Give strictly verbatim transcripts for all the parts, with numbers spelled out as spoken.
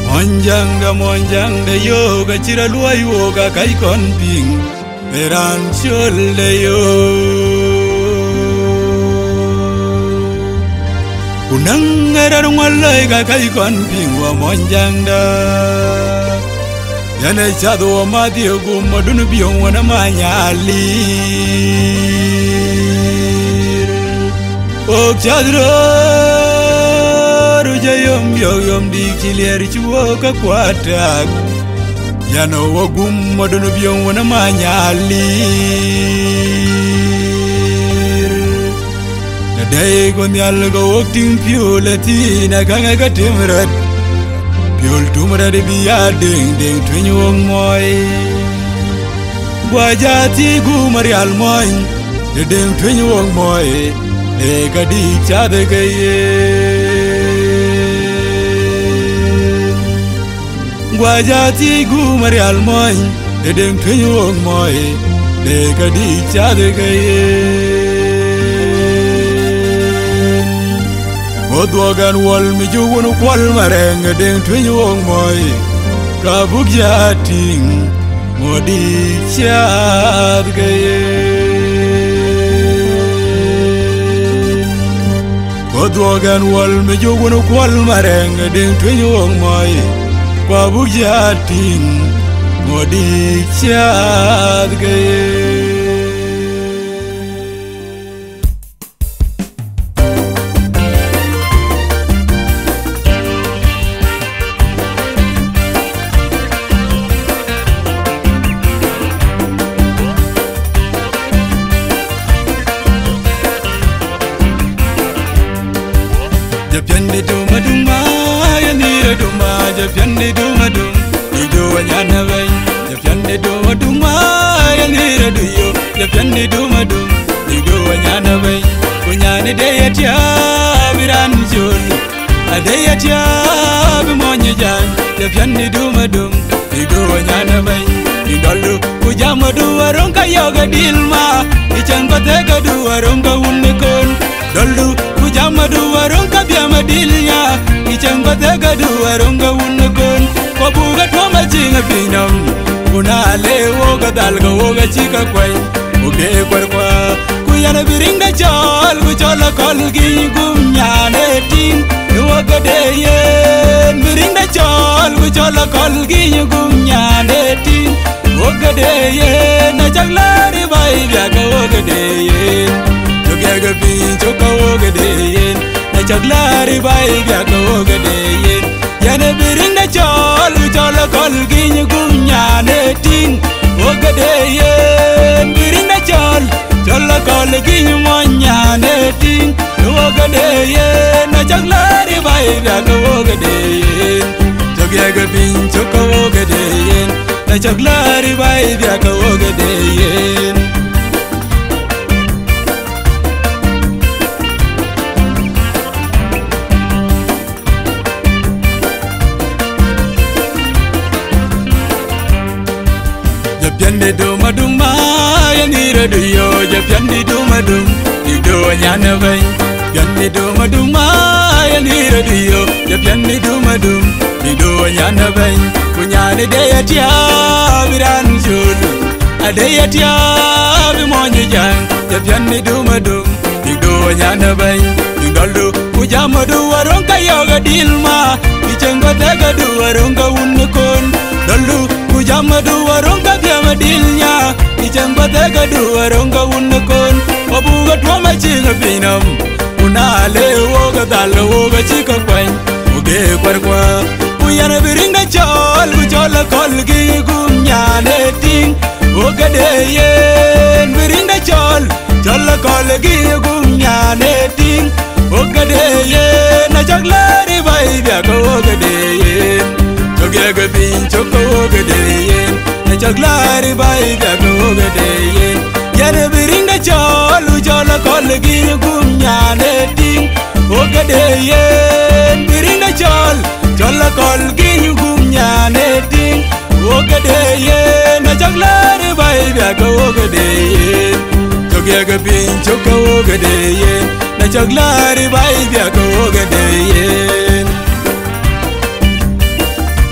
Monjanga monjanga yoga chira luai woga kai kon ping Peran cholde yo Unangara ngwalai ga kai kon ping wa monjanga Yana chado wa madi gu madunu biong wana manyali Ok chadro Jayom yom di kilir chuo ka kwatak Yano wagum madunu biong wana manyalir Naday kon yalga wakting piolati Naganga ka timrat Piol tumrad biya ding ding twinyong moy Wajati gumari almoy Ding twinyong moy Eka di chade kaye Wajati gumari almoy Edeng tunyong moy Deka di chade kaye Odwagan wal mi jugun kwal mareng Edeng tunyong moy Kabuk jating Modi chade kaye Odwagan wal mi jugun kwal mareng Edeng tunyong moy Babu jating modi chad gaye Japyande do maduma yanira duma Japyande do madum Ido wanyana bay Japyande do maduma yanira duyo Japyande do madum Ido wanyana bay Kunyane deyatia biran jol Adeyatia bimonye jan Japyande do madum Ido wanyana bay Idolu kujamadu waronka yoga dilma Ichangote kadu waronka unikon Dolu kujamadu waronka biama dilnya Ichangote kadu waronka unikon Wabuga twama chinga pinam Kunale woga dalga woga chika kway Uge kwarkwa Kuyana biringa chol Kuchola kolgi gumnyane ting Iwaga deyen Biringa chol Kuchola kolgi gumnyane ting Woga deyen Nachaklari bai Vyaka woga deyen Chogega pin choka woga deyen Nachaklari bai Vyaka woga deyen Yana biringa chol Uchola kolgi gumnyane ting Woga deyen Biringa chol Chola kolgi gumnyane ting Woga deyen Nachaklari bai Vyaka woga deyen Chogega pin choka woga deyen Nachaklari bai Vyaka woga deyen Japyande do maduma yanira duyo Japyande do madum Ido wanyana bay Japyande do maduma yanira duyo Japyande do madum Ido wanyana bay Kunyane deyatia biran julu Adeyatia bimonye jang Japyande do madum Ido wanyana bay Idolu kujamadu waronka yoga dilma Ichangote kadu waronka unikon Dolu kujamadu waronka biama dilnya Ichangote kadu waronka unikon Wabuga twama chinga pinam Unale woga dalga woga chika kwany Uge kwarkwa Kuyana biringa chol Kuchola kolgi gumnyane ting Woga deyen Biringa chol Chola kolgi gumnyane ting Woga deyen Nachaklari bai Vyaka woga deyen Chogega pin choka woga deyen Nachaklari bai Vyaka woga deyen Yana biringa chol Uchola kolgi gumnyane ting Woga deyen Biringa chol Chola kolgi gumnyane ting Woga deyen Nachaklari bai Vyaka woga deyen Chogega pin choka woga deyen Nachaklari bai Vyaka woga deyen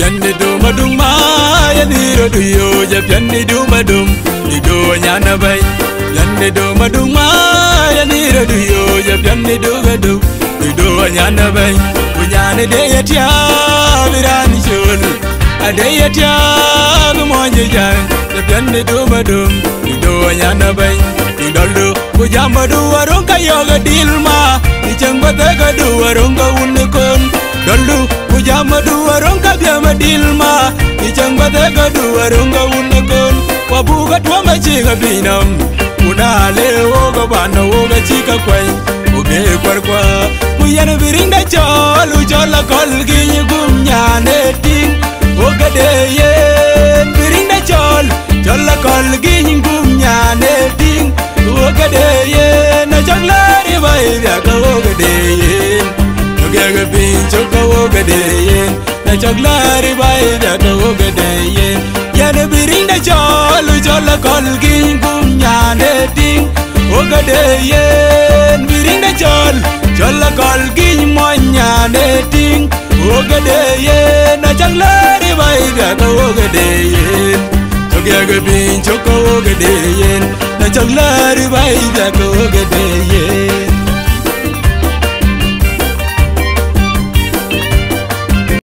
Japyande duma duma ya niro duyo Japyande duma dum Dido nyana bay Japyande duma duma ya niro duyo Japyande duga dum Dido nyana bay Kunyane de yatia virani chul Ade yatia gumonje jang Japyande duma dum Dido nyana bay Didolu kujamba duwa ronka yoga dilma Ichangba tega duwa ronka unikon Dolu kujamba duwa ronka byama dilma Ichangba tega duwa ronka unikon Wabuga tuwamba chika binam Unale woga bana woga chika kway Uge kwarkwa Kuyana virinda chol Uchola kol ginyi gumnyane ting Woga deyen Virinda chol Chola kol ginyi gumnyane ting Woga deyen Na choklari baibya ka woga deyen Yoga pincho ka woga deyen Na choklari baibya ka woga deyen Yana birinda chol Uchola kol ginyi gumnyane ting Woga deyen Birinda chol Chola kol ginyi mwanyane ting Woga deyen Na choklari baibya ka woga deyen Yoga pincho ka woga deyen Na choklari baibya ka woga deyen